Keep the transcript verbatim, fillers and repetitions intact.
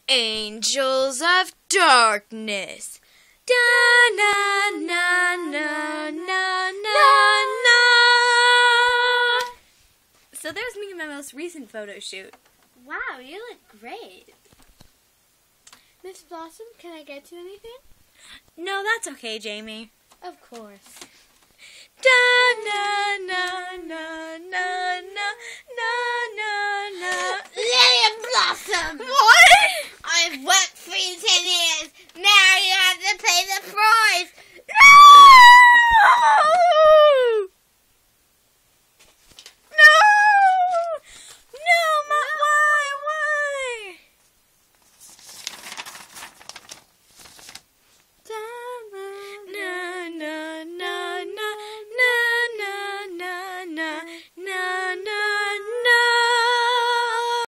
Angels of Darkness. Da na na na na na na. So there's me in my most recent photo shoot. Wow, you look great. Miss Blossom, can I get you anything? No, that's okay, Jamie. Of course. Da na na na na na na na na.